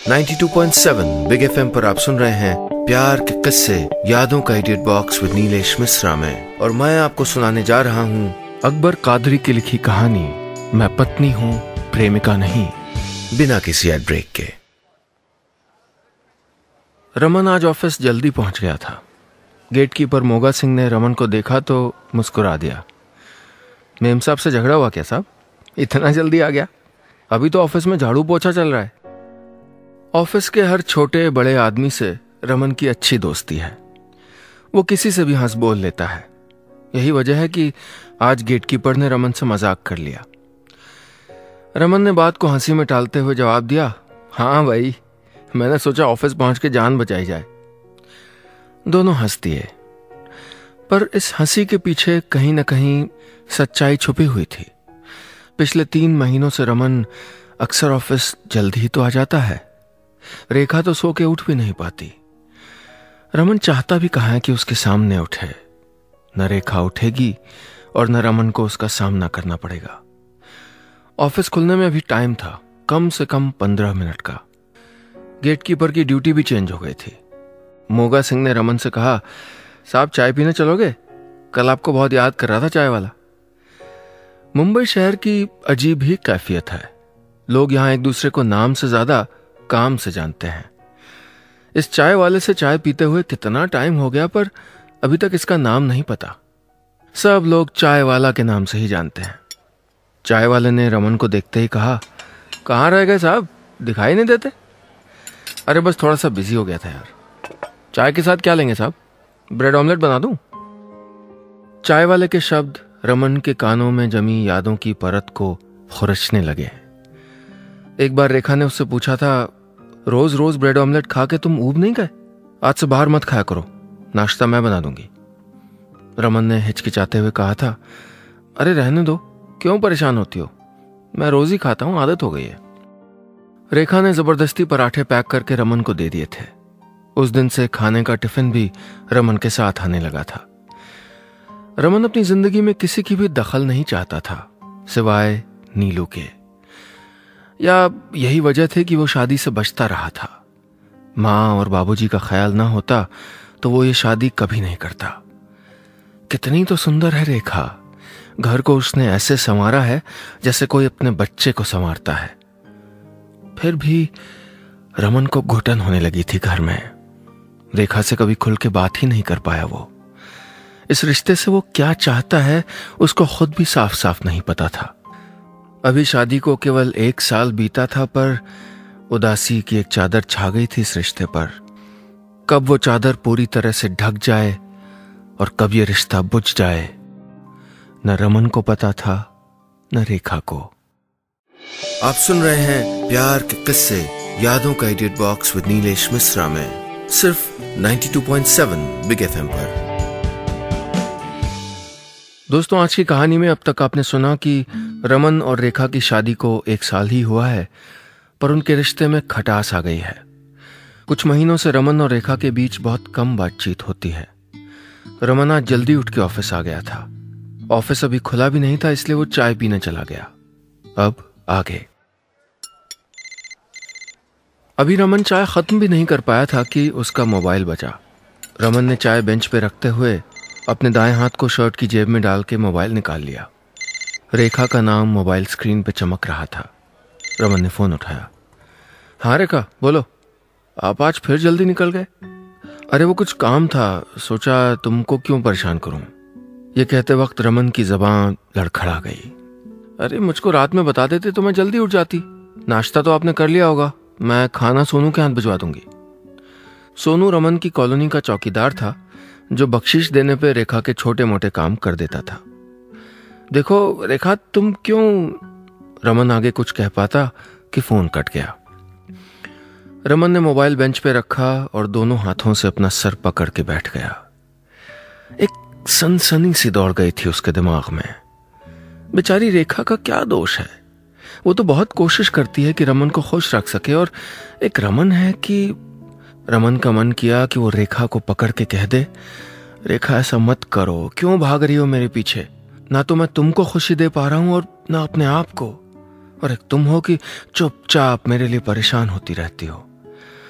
92.7 big FM पर आप सुन रहे हैं प्यार के किस्से यादों का idiot box with Neelesh Misra में, और मैं आपको सुनाने जा रहा हूँ अकबर कादरी की लिखी कहानी मैं पत्नी हूँ प्रेमिका नहीं, बिना किसी एड ब्रेक के। रमन आज ऑफिस जल्दी पहुंच गया था। गेटकीपर मोगा सिंह ने रमन को देखा तो मुस्कुरा दिया। मेम साहब से झगड़ा हुआ क्या साहब? इतना जल्दी आ गया? अभी तो ऑफिस में झाड़ू पोछा चल रहा है। ऑफिस के हर छोटे बड़े आदमी से रमन की अच्छी दोस्ती है। वो किसी से भी हंस बोल लेता है। यही वजह है कि आज गेटकीपर ने रमन से मजाक कर लिया। रमन ने बात को हंसी में टालते हुए जवाब दिया, हाँ भाई, मैंने सोचा ऑफिस पहुंच के जान बचाई जाए। दोनों हंस दिए, पर इस हंसी के पीछे कहीं न कहीं सच्चाई छुपी हुई थी। पिछले 3 महीनों से रमन अक्सर ऑफिस जल्दी ही तो आ जाता है। रेखा तो सो के उठ भी नहीं पाती। रमन चाहता भी कहाँ है कि उसके सामने उठे। न रेखा उठेगी और न रमन को उसका सामना करना पड़ेगा। ऑफिस खुलने में अभी टाइम था, कम से कम 15 मिनट का। गेटकीपर की ड्यूटी भी चेंज हो गई थी। मोगा सिंह ने रमन से कहा, साहब चाय पीने चलोगे? कल आपको बहुत याद कर रहा था चाय वाला। मुंबई शहर की अजीब ही कैफियत है। लोग यहां एक दूसरे को नाम से ज्यादा काम से जानते हैं। इस चाय वाले से चाय पीते हुए कितना टाइम हो गया, पर अभी तक इसका नाम नहीं पता। सब लोग चाय वाला के नाम से ही जानते हैं। चाय वाले ने रमन को देखते ही कहा, कहाँ रह गए साहब, दिखाई नहीं देते? अरे बस थोड़ा सा बिजी हो गया था यार। चाय के साथ क्या लेंगे साहब? ब्रेड ऑमलेट बना दूं? चाय वाले के शब्द रमन के कानों में जमी यादों की परत को खुरचने लगे। एक बार रेखा ने उससे पूछा था, रोज रोज ब्रेड ऑमलेट खा के तुम ऊब नहीं गए? आज से बाहर मत खाया करो, नाश्ता मैं बना दूंगी। रमन ने हिचकिचाते हुए कहा था, अरे रहने दो, क्यों परेशान होती हो? मैं रोज ही खाता हूं, आदत हो गई है। रेखा ने जबरदस्ती पराठे पैक करके रमन को दे दिए थे। उस दिन से खाने का टिफिन भी रमन के साथ आने लगा था। रमन अपनी जिंदगी में किसी की भी दखल नहीं चाहता था, सिवाय नीलू के। या यही वजह थी कि वो शादी से बचता रहा था। माँ और बाबूजी का ख्याल ना होता तो वो ये शादी कभी नहीं करता। कितनी तो सुंदर है रेखा। घर को उसने ऐसे संवारा है जैसे कोई अपने बच्चे को संवारता है। फिर भी रमन को घुटन होने लगी थी घर में। रेखा से कभी खुल के बात ही नहीं कर पाया वो। इस रिश्ते से वो क्या चाहता है उसको खुद भी साफ साफ नहीं पता था। अभी शादी को केवल 1 साल बीता था, पर उदासी की एक चादर छा गई थी इस रिश्ते पर। कब वो चादर पूरी तरह से ढक जाए और कब ये रिश्ता बुझ जाए, न रमन को पता था न रेखा को। आप सुन रहे हैं प्यार के किस्से यादों का idiot box with Neelesh Misra में, सिर्फ 92.7 बिग एफएम पर। दोस्तों, आज की कहानी में अब तक आपने सुना कि रमन और रेखा की शादी को 1 साल ही हुआ है, पर उनके रिश्ते में खटास आ गई है। कुछ महीनों से रमन और रेखा के बीच बहुत कम बातचीत होती है। रमन आज जल्दी उठ के ऑफिस आ गया था। ऑफिस अभी खुला भी नहीं था, इसलिए वो चाय पीने चला गया। अब आगे। अभी रमन चाय खत्म भी नहीं कर पाया था कि उसका मोबाइल बजा। रमन ने चाय बेंच पे रखते हुए अपने दाएं हाथ को शर्ट की जेब में डाल के मोबाइल निकाल लिया। रेखा का नाम मोबाइल स्क्रीन पे चमक रहा था। रमन ने फोन उठाया। हाँ रेखा, बोलो, आप आज फिर जल्दी निकल गए? अरे वो कुछ काम था, सोचा तुमको क्यों परेशान करूं। ये कहते वक्त रमन की जबान लड़खड़ा गई। अरे मुझको रात में बता देते तो मैं जल्दी उठ जाती। नाश्ता तो आपने कर लिया होगा, मैं खाना सोनू के हाथ भिजवा दूंगी। सोनू रमन की कॉलोनी का चौकीदार था, जो बख्शीश देने पे रेखा के छोटे मोटे काम कर देता था। देखो रेखा, तुम क्यों? रमन आगे कुछ कह पाता कि फोन कट गया। रमन ने मोबाइल बेंच पे रखा और दोनों हाथों से अपना सर पकड़ के बैठ गया। एक सनसनी सी दौड़ गई थी उसके दिमाग में। बेचारी रेखा का क्या दोष है? वो तो बहुत कोशिश करती है कि रमन को खुश रख सके, और एक रमन है कि रमन का मन किया कि वो रेखा को पकड़ के कह दे, रेखा ऐसा मत करो, क्यों भाग रही हो मेरे पीछे? ना तो मैं तुमको खुशी दे पा रहा हूं और ना अपने आप को, और एक तुम हो कि चुपचाप मेरे लिए परेशान होती रहती हो।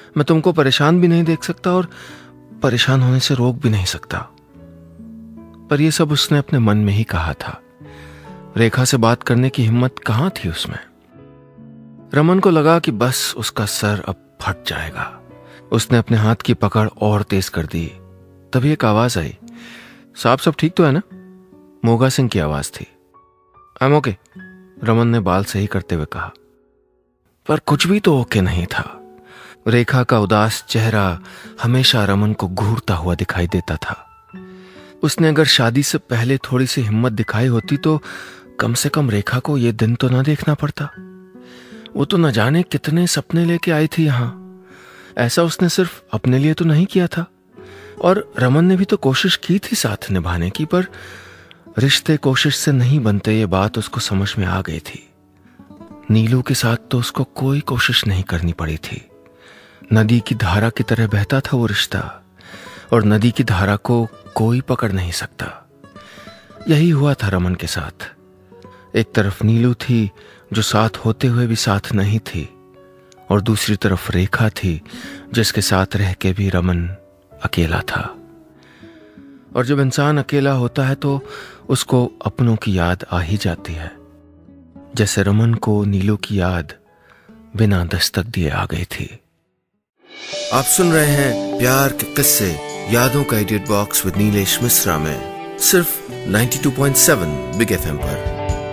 मैं तुमको परेशान भी नहीं देख सकता और परेशान होने से रोक भी नहीं सकता। पर यह सब उसने अपने मन में ही कहा था। रेखा से बात करने की हिम्मत कहां थी उसमें। रमन को लगा कि बस उसका सर अब फट जाएगा। उसने अपने हाथ की पकड़ और तेज कर दी। तभी एक आवाज आई, साहब सब ठीक तो है ना? मोगा सिंह की आवाज थी। आई एम ओके, रमन ने बाल सही करते हुए कहा। पर कुछ भी तो ओके नहीं था। रेखा का उदास चेहरा हमेशा रमन को घूरता हुआ दिखाई देता था। उसने अगर शादी से पहले थोड़ी सी हिम्मत दिखाई होती तो कम से कम रेखा को यह दिन तो ना देखना पड़ता। वो तो न जाने कितने सपने लेके आई थी यहां। ऐसा उसने सिर्फ अपने लिए तो नहीं किया था, और रमन ने भी तो कोशिश की थी साथ निभाने की, पर रिश्ते कोशिश से नहीं बनते, ये बात उसको समझ में आ गई थी। नीलू के साथ तो उसको कोई कोशिश नहीं करनी पड़ी थी। नदी की धारा की तरह बहता था वो रिश्ता, और नदी की धारा को कोई पकड़ नहीं सकता। यही हुआ था रमन के साथ। एक तरफ नीलू थी जो साथ होते हुए भी साथ नहीं थी, और दूसरी तरफ रेखा थी जिसके साथ रह के भी रमन अकेला था। और जब इंसान अकेला होता है तो उसको अपनों की याद आ ही जाती है, जैसे रमन को नीलू की याद बिना दस्तक दिए आ गई थी। आप सुन रहे हैं प्यार के किस्से यादों का idiot box with Neelesh Misra में, सिर्फ 92.7 बिग एफएम पर।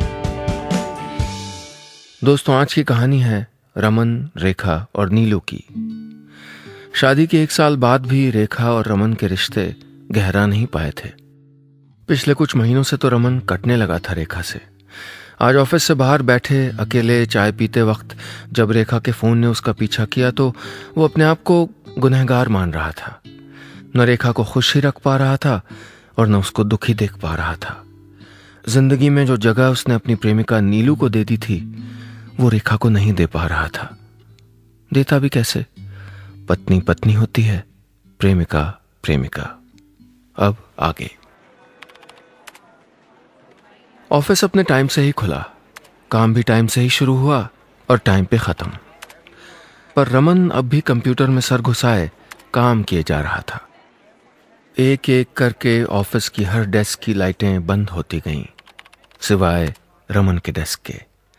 दोस्तों, आज की कहानी है रमन, रेखा और नीलू की। शादी के 1 साल बाद भी रेखा और रमन के रिश्ते गहरा नहीं पाए थे। पिछले कुछ महीनों से तो रमन कटने लगा था रेखा से। आज ऑफिस से बाहर बैठे अकेले चाय पीते वक्त जब रेखा के फोन ने उसका पीछा किया तो वो अपने आप को गुनहगार मान रहा था। न रेखा को खुश ही रख पा रहा था और न उसको दुखी देख पा रहा था। जिंदगी में जो जगह उसने अपनी प्रेमिका नीलू को दे दी थी वो रेखा को नहीं दे पा रहा था। देता भी कैसे? पत्नी पत्नी होती है, प्रेमिका प्रेमिका। अब आगे। ऑफिस अपने टाइम से ही खुला, काम भी टाइम से ही शुरू हुआ और टाइम पे खत्म। पर रमन अब भी कंप्यूटर में सर घुसाए काम किए जा रहा था। एक एक करके ऑफिस की हर डेस्क की लाइटें बंद होती गईं, सिवाय रमन के डेस्क के।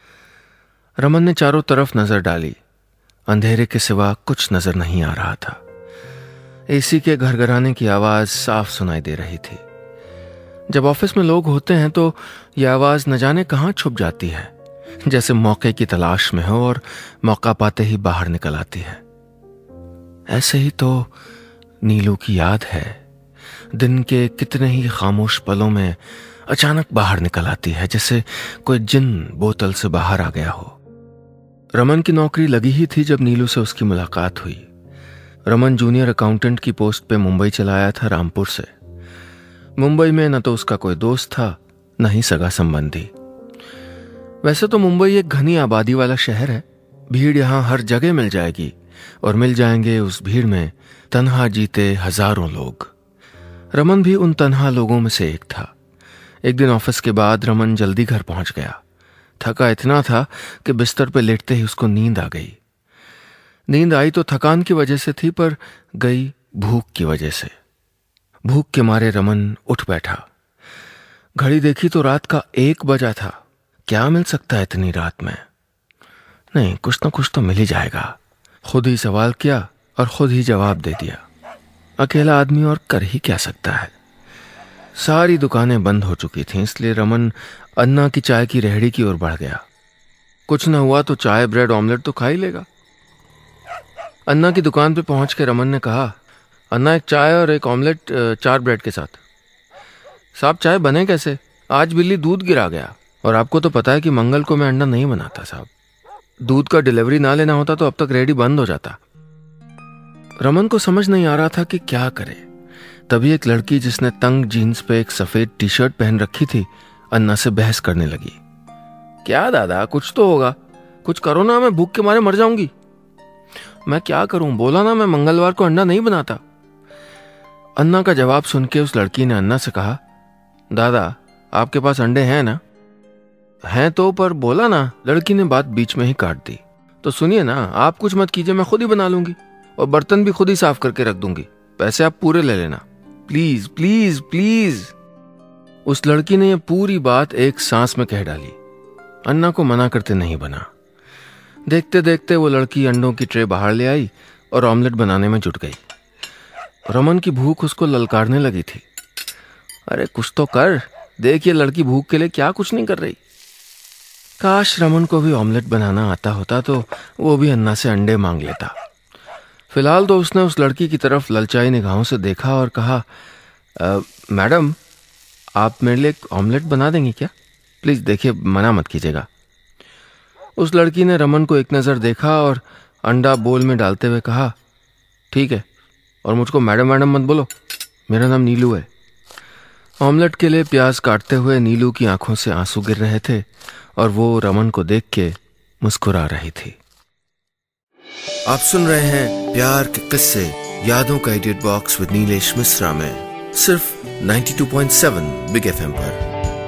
रमन ने चारों तरफ नजर डाली। अंधेरे के सिवा कुछ नजर नहीं आ रहा था। एसी के घरघराने की आवाज साफ सुनाई दे रही थी। जब ऑफिस में लोग होते हैं तो यह आवाज न जाने कहां छुप जाती है, जैसे मौके की तलाश में हो और मौका पाते ही बाहर निकल आती है। ऐसे ही तो नीलू की याद है। दिन के कितने ही खामोश पलों में अचानक बाहर निकल आती है, जैसे कोई जिन बोतल से बाहर आ गया हो। रमन की नौकरी लगी ही थी जब नीलू से उसकी मुलाकात हुई। रमन जूनियर अकाउंटेंट की पोस्ट पे मुंबई चला आया था रामपुर से। मुंबई में न तो उसका कोई दोस्त था, न ही सगा संबंधी। वैसे तो मुंबई एक घनी आबादी वाला शहर है। भीड़ यहां हर जगह मिल जाएगी और मिल जाएंगे उस भीड़ में तन्हा जीते हजारों लोग। रमन भी उन तन्हा लोगों में से एक था। एक दिन ऑफिस के बाद रमन जल्दी घर पहुंच गया। थका इतना था कि बिस्तर पर लेटते ही उसको नींद आ गई। नींद आई तो थकान की वजह से थी, पर गई भूख की वजह से। भूख के मारे रमन उठ बैठा। घड़ी देखी तो रात का 1 बजा था। क्या मिल सकता है इतनी रात में? नहीं, कुछ ना कुछ तो मिल ही जाएगा। खुद ही सवाल किया और खुद ही जवाब दे दिया। अकेला आदमी और कर ही क्या सकता है। सारी दुकानें बंद हो चुकी थीं, इसलिए रमन अन्ना की चाय की रेहड़ी की ओर बढ़ गया। कुछ न हुआ तो चाय ब्रेड ऑमलेट तो खा ही लेगा। अन्ना की दुकान पे पहुंच के रमन ने कहा, अन्ना एक चाय और एक ऑमलेट 4 ब्रेड के साथ। साहब चाय बने कैसे? आज बिल्ली दूध गिरा गया, और आपको तो पता है कि मंगल को मैं अंडा नहीं बनाता साहब। दूध का डिलीवरी ना लेना होता तो अब तक रेहड़ी बंद हो जाता। रमन को समझ नहीं आ रहा था कि क्या करे। तभी एक लड़की जिसने तंग जीन्स पे एक सफेद टी शर्ट पहन रखी थी अन्ना से बहस करने लगी। क्या दादा, कुछ तो होगा, कुछ करो ना, मैं भूख के मारे मर जाऊंगी। मैं क्या करूं, बोला ना मैं मंगलवार को अंडा नहीं बनाता। अन्ना का जवाब सुन के उस लड़की ने अन्ना से कहा, दादा आपके पास अंडे हैं ना? हैं तो, पर बोला ना। लड़की ने बात बीच में ही काट दी। तो सुनिए ना, आप कुछ मत कीजिए, मैं खुद ही बना लूंगी। और बर्तन भी खुद ही साफ करके रख दूंगी। पैसे आप पूरे ले लेना, प्लीज प्लीज प्लीज। उस लड़की ने यह पूरी बात एक सांस में कह डाली। अन्ना को मना करते नहीं बना। देखते देखते वो लड़की अंडों की ट्रे बाहर ले आई और ऑमलेट बनाने में जुट गई। रमन की भूख उसको ललकारने लगी थी। अरे कुछ तो कर, देख ये लड़की भूख के लिए क्या कुछ नहीं कर रही। काश रमन को भी ऑमलेट बनाना आता होता तो वो भी अन्ना से अंडे मांग लेता। फिलहाल तो उसने उस लड़की की तरफ ललचाई निगाहों से देखा और कहा, मैडम आप मेरे लिए एक ऑमलेट बना देंगी क्या? प्लीज देखिए, मना मत कीजिएगा। उस लड़की ने रमन को एक नज़र देखा और अंडा बोल में डालते हुए कहा, ठीक है, और मुझको मैडम मैडम मत बोलो, मेरा नाम नीलू है। ऑमलेट के लिए प्याज काटते हुए नीलू की आंखों से आंसू गिर रहे थे और वो रमन को देख के मुस्कुरा रही थी। आप सुन रहे हैं प्यार के किस्से, यादों का idiot box with Neelesh Misra में, सिर्फ 92.7 बिग एफएम पर।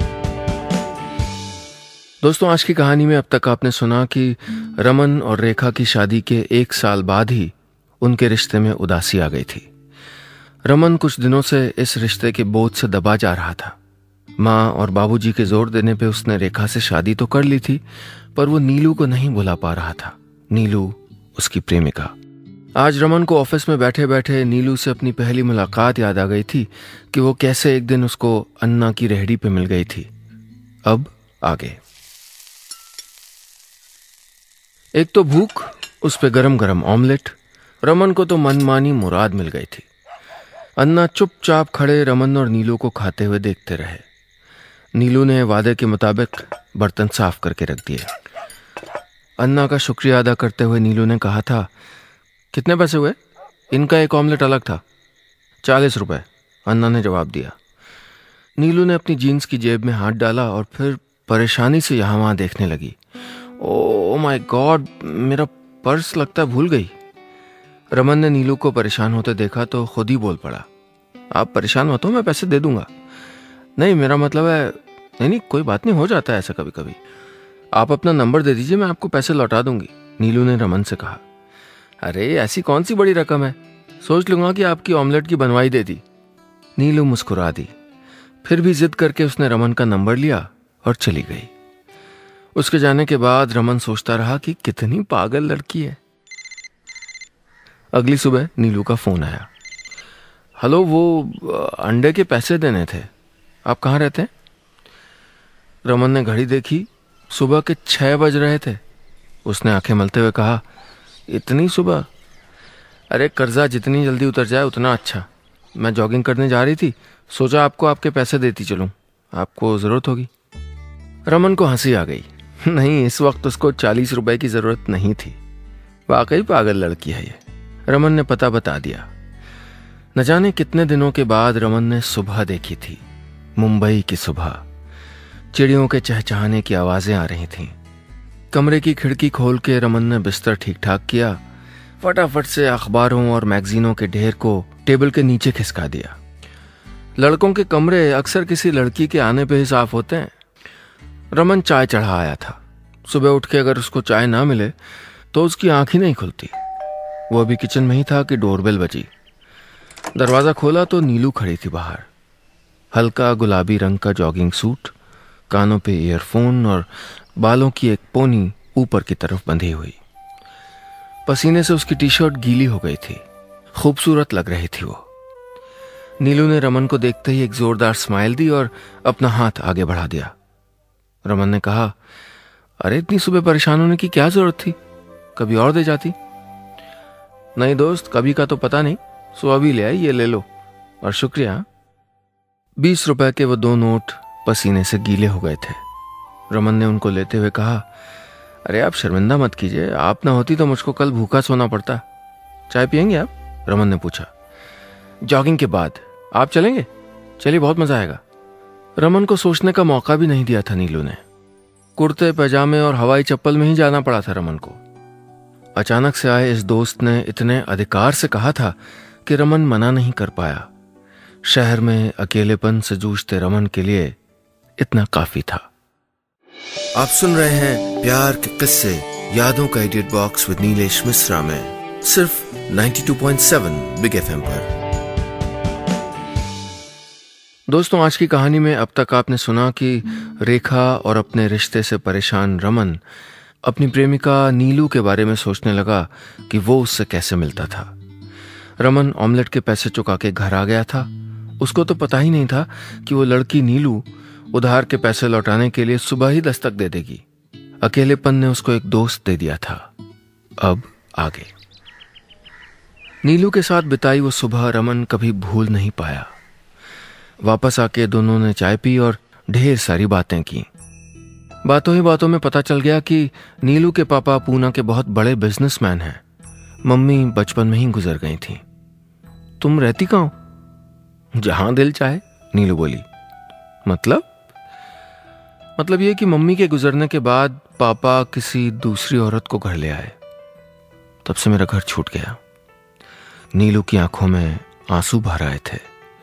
दोस्तों, आज की कहानी में अब तक आपने सुना कि रमन और रेखा की शादी के 1 साल बाद ही उनके रिश्ते में उदासी आ गई थी। रमन कुछ दिनों से इस रिश्ते के बोझ से दबा जा रहा था। माँ और बाबूजी के जोर देने पे उसने रेखा से शादी तो कर ली थी, पर वो नीलू को नहीं भुला पा रहा था। नीलू उसकी प्रेमिका। आज रमन को ऑफिस में बैठे बैठे नीलू से अपनी पहली मुलाकात याद आ गई थी कि वो कैसे एक दिन उसको अन्ना की रेहड़ी पे मिल गई थी। अब आगे। एक तो भूख, उस पे गरम गरम ऑमलेट। रमन को तो मनमानी मुराद मिल गई थी। अन्ना चुपचाप खड़े रमन और नीलू को खाते हुए देखते रहे। नीलू ने वादे के मुताबिक बर्तन साफ करके रख दिए। अन्ना का शुक्रिया अदा करते हुए नीलू ने कहा था, कितने पैसे हुए? इनका एक ऑमलेट अलग था। 40 रुपए, अन्ना ने जवाब दिया। नीलू ने अपनी जीन्स की जेब में हाथ डाला और फिर परेशानी से यहाँ वहाँ देखने लगी। ओह माय गॉड, मेरा पर्स लगता है भूल गई। रमन ने नीलू को परेशान होते देखा तो खुद ही बोल पड़ा, आप परेशान मत हो, मैं पैसे दे दूंगा। नहीं, मेरा मतलब है, नहीं कोई बात नहीं, हो जाता है ऐसा कभी कभी। आप अपना नंबर दे दीजिए, मैं आपको पैसे लौटा दूंगी, नीलू ने रमन से कहा। अरे ऐसी कौन सी बड़ी रकम है, सोच लूंगा कि आपकी ऑमलेट की बनवाई दे दी। नीलू मुस्कुरा दी। फिर भी जिद करके उसने रमन का नंबर लिया और चली गई। उसके जाने के बाद रमन सोचता रहा कि कितनी पागल लड़की है। अगली सुबह नीलू का फोन आया। हेलो, वो अंडे के पैसे देने थे, आप कहाँ रहते हैं? रमन ने घड़ी देखी, सुबह के 6 बज रहे थे। उसने आंखें मलते हुए कहा, इतनी सुबह? अरे कर्जा जितनी जल्दी उतर जाए उतना अच्छा। मैं जॉगिंग करने जा रही थी, सोचा आपको आपके पैसे देती चलूं, आपको जरूरत होगी। रमन को हंसी आ गई। नहीं, इस वक्त उसको 40 रुपए की जरूरत नहीं थी। वाकई पागल लड़की है ये। रमन ने पता बता दिया। न जाने कितने दिनों के बाद रमन ने सुबह देखी थी, मुंबई की सुबह। चिड़ियों के चहचहाने की आवाजें आ रही थीं। कमरे की खिड़की खोल के रमन ने बिस्तर ठीक ठाक किया, फटाफट से अखबारों और मैगजीनों के ढेर को टेबल के नीचे खिसका दिया। लड़कों के कमरे अक्सर किसी लड़की के आने पे ही साफ होते हैं। रमन चाय चढ़ा आया था। सुबह उठ के अगर उसको चाय ना मिले तो उसकी आंख ही नहीं खुलती। वो अभी किचन में ही था कि डोरबेल बजी। दरवाजा खोला तो नीलू खड़ी थी बाहर। हल्का गुलाबी रंग का जॉगिंग सूट, कानों पे ईयरफोन और बालों की एक पोनी ऊपर की तरफ बंधी हुई। पसीने से उसकी टी शर्ट गीली हो गई थी। खूबसूरत लग रही थी वो। नीलू ने रमन को देखते ही एक जोरदार स्माइल दी और अपना हाथ आगे बढ़ा दिया। रमन ने कहा, अरे इतनी सुबह परेशान होने की क्या जरूरत थी, कभी और दे जाती। नहीं दोस्त, कभी का तो पता नहीं, सो अभी ले आई, ये ले लो और शुक्रिया। 20 रुपए के वो 2 नोट पसीने से गीले हो गए थे। रमन ने उनको लेते हुए कहा, अरे आप शर्मिंदा मत कीजिए, आप ना होती तो मुझको कल भूखा सोना पड़ता। चाय पियेंगे आप? रमन ने पूछा। जॉगिंग के बाद आप चलेंगे? चलिए, बहुत मजा आएगा। रमन को सोचने का मौका भी नहीं दिया था नीलू ने। कुर्ते पैजामे और हवाई चप्पल में ही जाना पड़ा था रमन को। अचानक से आए इस दोस्त ने इतने अधिकार से कहा था कि रमन मना नहीं कर पाया। शहर में अकेलेपन से जूझते रमन के लिए इतना काफी था। आप सुन रहे हैं प्यार के किस्से, यादों का idiot box with Neelesh Misra में, सिर्फ 92.7 बिग एफएम पर। दोस्तों, आज की कहानी में अब तक आपने सुना कि रेखा और अपने रिश्ते से परेशान रमन अपनी प्रेमिका नीलू के बारे में सोचने लगा कि वो उससे कैसे मिलता था। रमन ऑमलेट के पैसे चुका के घर आ गया था। उसको तो पता ही नहीं था कि वो लड़की नीलू उधार के पैसे लौटाने के लिए सुबह ही दस्तक दे देगी। अकेलेपन ने उसको एक दोस्त दे दिया था। अब आगे नीलू के साथ बिताई वो सुबह रमन कभी भूल नहीं पाया। वापस आके दोनों ने चाय पी और ढेर सारी बातें की। बातों ही बातों में पता चल गया कि नीलू के पापा पूना के बहुत बड़े बिजनेसमैन हैं। मम्मी बचपन में ही गुजर गई थी। तुम रहती कहाँ हो? जहां दिल चाहे, नीलू बोली। मतलब ये कि मम्मी के गुजरने के बाद पापा किसी दूसरी औरत को घर ले आए। तब से मेरा घर छूट गया। नीलू की आंखों में आंसू भर आए थे।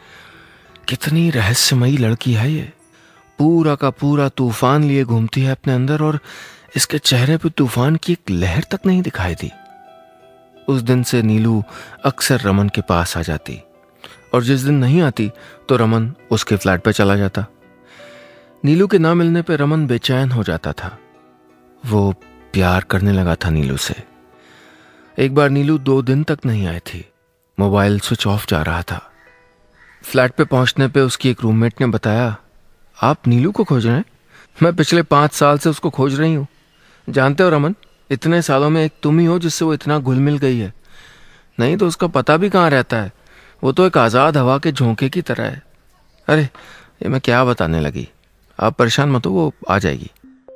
कितनी रहस्यमयी लड़की है ये। पूरा का पूरा तूफान लिए घूमती है अपने अंदर और इसके चेहरे पे तूफान की एक लहर तक नहीं दिखाई दी। उस दिन से नीलू अक्सर रमन के पास आ जाती और जिस दिन नहीं आती तो रमन उसके फ्लैट पे चला जाता। नीलू के ना मिलने पे रमन बेचैन हो जाता था। वो प्यार करने लगा था नीलू से। एक बार नीलू 2 दिन तक नहीं आई थी। मोबाइल स्विच ऑफ जा रहा था। फ्लैट पे पहुंचने पे उसकी एक रूममेट ने बताया, आप नीलू को खोज रहे हैं? मैं पिछले 5 साल से उसको खोज रही हूं। जानते हो रमन, इतने सालों में एक तुम ही हो जिससे वो इतना घुल मिल गई है। नहीं तो उसका पता भी कहाँ रहता है। वो तो एक आजाद हवा के झोंके की तरह है। अरे ये मैं क्या बताने लगी। आप परेशान मत हो, वो आ जाएगी।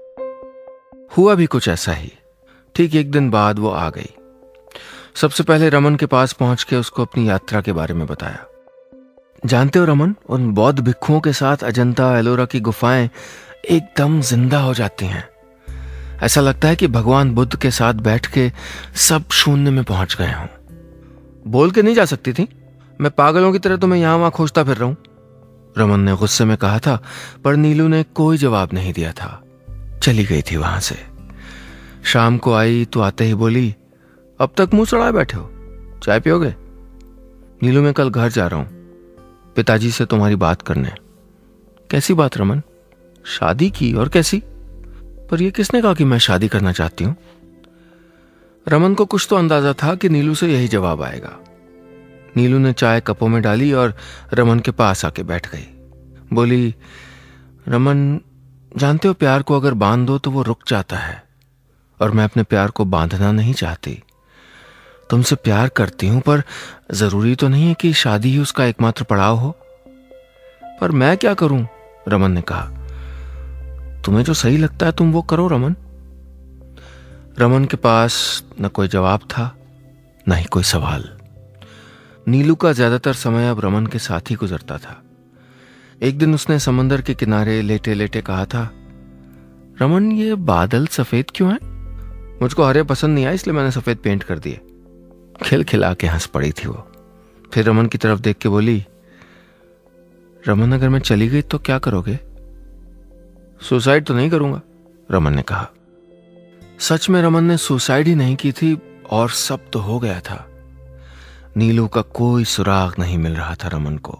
हुआ भी कुछ ऐसा ही। ठीक 1 दिन बाद वो आ गई। सबसे पहले रमन के पास पहुंच के उसको अपनी यात्रा के बारे में बताया। जानते हो रमन, उन बौद्ध भिक्षुओं के साथ अजंता एलोरा की गुफाएं एकदम जिंदा हो जाती हैं। ऐसा लगता है कि भगवान बुद्ध के साथ बैठ के सब शून्य में पहुंच गए हों। बोल के नहीं जा सकती थी? मैं पागलों की तरह तुम्हें यहां वहां खोजता फिर रहा हूं, रमन ने गुस्से में कहा था। पर नीलू ने कोई जवाब नहीं दिया था। चली गई थी वहां से। शाम को आई तो आते ही बोली, अब तक मुंह चढ़ाए बैठे हो, चाय पियोगे? नीलू, मैं कल घर जा रहा हूं पिताजी से तुम्हारी बात करने। कैसी बात रमन? शादी की? और कैसी? पर यह किसने कहा कि मैं शादी करना चाहती हूं? रमन को कुछ तो अंदाजा था कि नीलू से यही जवाब आएगा। नीलू ने चाय कपों में डाली और रमन के पास आके बैठ गई। बोली, रमन, जानते हो प्यार को अगर बांध दो तो वो रुक जाता है और मैं अपने प्यार को बांधना नहीं चाहती। तुमसे प्यार करती हूं पर जरूरी तो नहीं है कि शादी ही उसका एकमात्र पड़ाव हो। पर मैं क्या करूं? रमन ने कहा। तुम्हें जो सही लगता है तुम वो करो रमन। रमन के पास न कोई जवाब था, न ही कोई सवाल। नीलू का ज्यादातर समय अब रमन के साथ ही गुजरता था। एक दिन उसने समंदर के किनारे लेटे लेटे कहा था, रमन, ये बादल सफेद क्यों हैं? मुझको हरे पसंद नहीं आए इसलिए मैंने सफेद पेंट कर दिए। खिलखिला के हंस पड़ी थी वो। फिर रमन की तरफ देख के बोली, रमन, अगर मैं चली गई तो क्या करोगे? सुसाइड तो नहीं करूंगा, रमन ने कहा। सच में रमन ने सुसाइड ही नहीं की थी और सब तो हो गया था। नीलू का कोई सुराग नहीं मिल रहा था रमन को।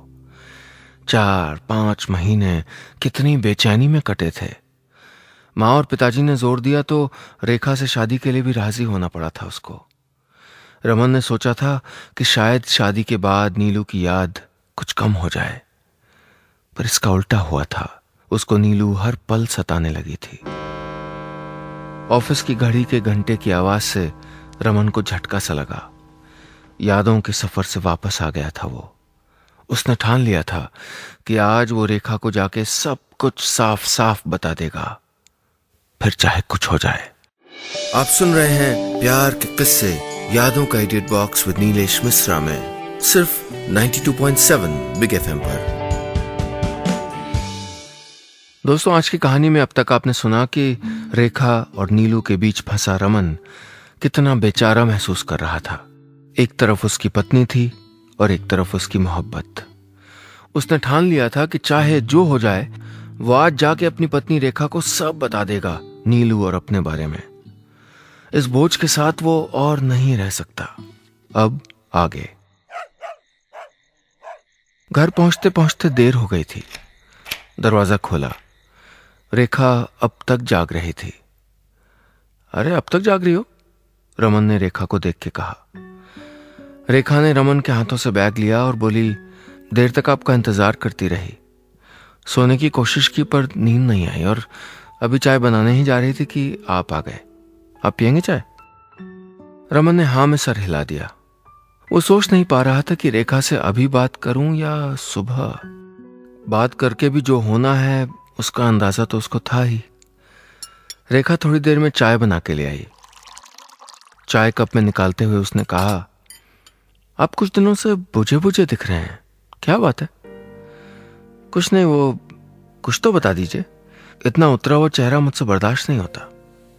4-5 महीने कितनी बेचैनी में कटे थे। माँ और पिताजी ने जोर दिया तो रेखा से शादी के लिए भी राजी होना पड़ा था उसको। रमन ने सोचा था कि शायद शादी के बाद नीलू की याद कुछ कम हो जाए, पर इसका उल्टा हुआ था। उसको नीलू हर पल सताने लगी थी। ऑफिस की घड़ी के घंटे की आवाज से रमन को झटका सा लगा। यादों के सफर से वापस आ गया था वो। उसने ठान लिया था कि आज वो रेखा को जाके सब कुछ साफ साफ बता देगा, फिर चाहे कुछ हो जाए। आप सुन रहे हैं प्यार के किस्से यादों का idiot box with Neelesh Misra में, सिर्फ 92.7 बिग एफएम पर। दोस्तों, आज की कहानी में अब तक आपने सुना कि रेखा और नीलू के बीच फंसा रमन कितना बेचारा महसूस कर रहा था। एक तरफ उसकी पत्नी थी और एक तरफ उसकी मोहब्बत। उसने ठान लिया था कि चाहे जो हो जाए वो आज जाके अपनी पत्नी रेखा को सब बता देगा, नीलू और अपने बारे में। इस बोझ के साथ वो और नहीं रह सकता। अब आगे। घर पहुंचते पहुंचते देर हो गई थी। दरवाजा खोला। रेखा अब तक जाग रही थी। अरे अब तक जाग रही हो? रमन ने रेखा को देख के कहा। रेखा ने रमन के हाथों से बैग लिया और बोली, देर तक आपका इंतजार करती रही। सोने की कोशिश की पर नींद नहीं आई और अभी चाय बनाने ही जा रही थी कि आप आ गए। आप पियेंगे चाय? रमन ने हाँ में सर हिला दिया। वो सोच नहीं पा रहा था कि रेखा से अभी बात करूं या सुबह। बात करके भी जो होना है उसका अंदाजा तो उसको था ही। रेखा थोड़ी देर में चाय बना के ले आई। चाय कप में निकालते हुए उसने कहा, आप कुछ दिनों से बुझे बुझे दिख रहे हैं, क्या बात है? कुछ नहीं, वो कुछ तो बता दीजिए। इतना उतरा हुआ चेहरा मुझसे बर्दाश्त नहीं होता।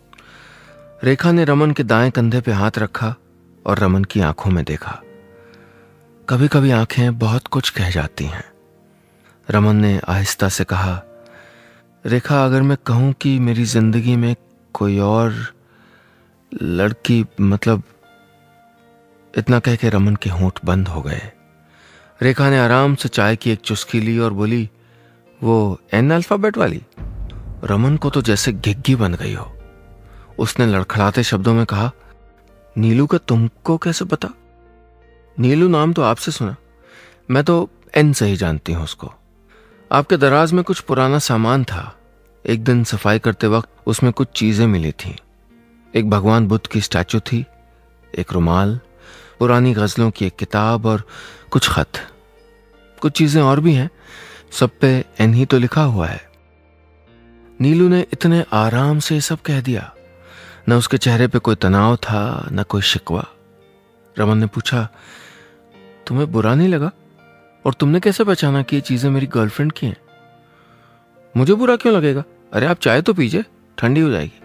रेखा ने रमन के दाएं कंधे पे हाथ रखा और रमन की आंखों में देखा। कभी कभी आंखें बहुत कुछ कह जाती हैं। रमन ने आहिस्ता से कहा, रेखा, अगर मैं कहूं कि मेरी जिंदगी में कोई और लड़की, मतलब। इतना कह के रमन के होंठ बंद हो गए। रेखा ने आराम से चाय की एक चुस्की ली और बोली, वो एन अल्फाबेट वाली? रमन को तो जैसे घिग्गी बन गई हो। उसने लड़खड़ाते शब्दों में कहा, नीलू का तुमको कैसे पता? नीलू नाम तो आपसे सुना, मैं तो एन से ही जानती हूं उसको। आपके दराज में कुछ पुराना सामान था। एक दिन सफाई करते वक्त उसमें कुछ चीजें मिली थीं। एक भगवान बुद्ध की स्टैचू थी, एक रुमाल, पुरानी गजलों की एक किताब और कुछ खत। कुछ चीजें और भी हैं, सब पे एन ही तो लिखा हुआ है। नीलू ने इतने आराम से सब कह दिया। न उसके चेहरे पे कोई तनाव था, न कोई शिकवा। रमन ने पूछा, तुम्हें बुरा नहीं लगा? और तुमने कैसे पहचाना कि ये चीजें मेरी गर्लफ्रेंड की हैं? मुझे बुरा क्यों लगेगा? अरे आप चाय तो पीजिए, ठंडी हो जाएगी।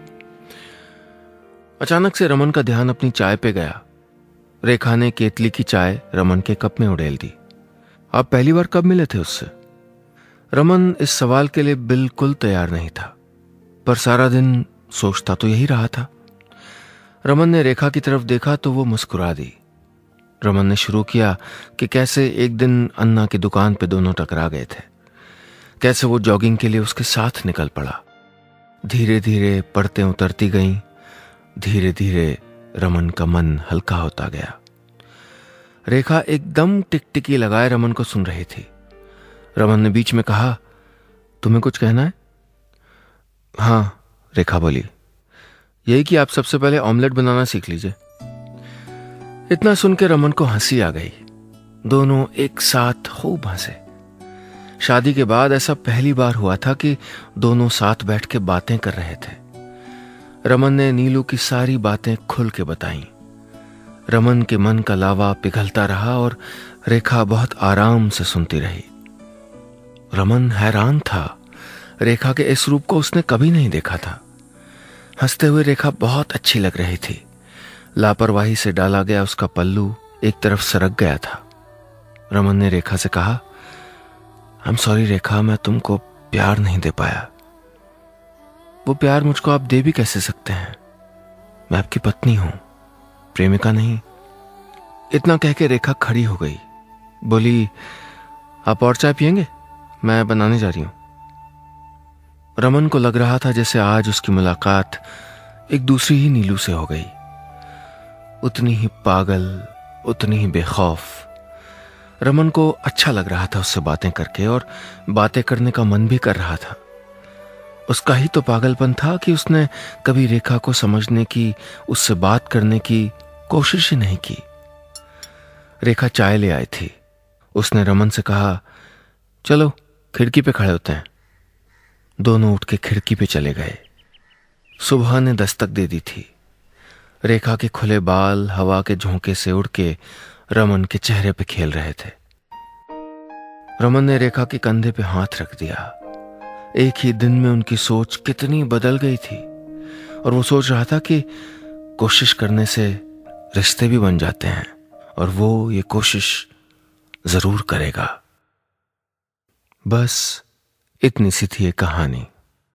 अचानक से रमन का ध्यान अपनी चाय पे गया। रेखा ने केतली की चाय रमन के कप में उड़ेल दी। आप पहली बार कब मिले थे उससे? रमन इस सवाल के लिए बिल्कुल तैयार नहीं था, पर सारा दिन सोचता तो यही रहा था। रमन ने रेखा की तरफ देखा तो वो मुस्कुरा दी। रमन ने शुरू किया कि कैसे एक दिन अन्ना की दुकान पे दोनों टकरा गए थे, कैसे वो जॉगिंग के लिए उसके साथ निकल पड़ा। धीरे धीरे परतें उतरती गईं। धीरे धीरे रमन का मन हल्का होता गया। रेखा एकदम टिकटिकी लगाए रमन को सुन रही थी। रमन ने बीच में कहा, तुम्हें कुछ कहना है? हाँ, रेखा बोली, यही कि आप सबसे पहले ऑमलेट बनाना सीख लीजिए। इतना सुन के रमन को हंसी आ गई। दोनों एक साथ खूब हंसे। शादी के बाद ऐसा पहली बार हुआ था कि दोनों साथ बैठ के बातें कर रहे थे। रमन ने नीलू की सारी बातें खुल के बताईं। रमन के मन का लावा पिघलता रहा और रेखा बहुत आराम से सुनती रही। रमन हैरान था। रेखा के इस रूप को उसने कभी नहीं देखा था। हंसते हुए रेखा बहुत अच्छी लग रही थी। लापरवाही से डाला गया उसका पल्लू एक तरफ सरक गया था। रमन ने रेखा से कहा, आई एम सॉरी रेखा, मैं तुमको प्यार नहीं दे पाया। वो प्यार मुझको आप दे भी कैसे सकते हैं? मैं आपकी पत्नी हूं, प्रेमिका नहीं। इतना कह के रेखा खड़ी हो गई। बोली, आप और चाय पियेंगे? मैं बनाने जा रही हूं। रमन को लग रहा था जैसे आज उसकी मुलाकात एक दूसरी ही नीलू से हो गई। उतनी ही पागल, उतनी ही बेखौफ। रमन को अच्छा लग रहा था उससे बातें करके और बातें करने का मन भी कर रहा था। उसका ही तो पागलपन था कि उसने कभी रेखा को समझने की, उससे बात करने की कोशिश ही नहीं की। रेखा चाय ले आई थी। उसने रमन से कहा, चलो खिड़की पे खड़े होते हैं। दोनों उठ के खिड़की पे चले गए। सुबह ने दस्तक दे दी थी। रेखा के खुले बाल हवा के झोंके से उड़ के रमन के चेहरे पे खेल रहे थे। रमन ने रेखा के कंधे पे हाथ रख दिया। एक ही दिन में उनकी सोच कितनी बदल गई थी। और वो सोच रहा था कि कोशिश करने से रिश्ते भी बन जाते हैं और वो ये कोशिश जरूर करेगा। बस इतनी सी थी ये कहानी।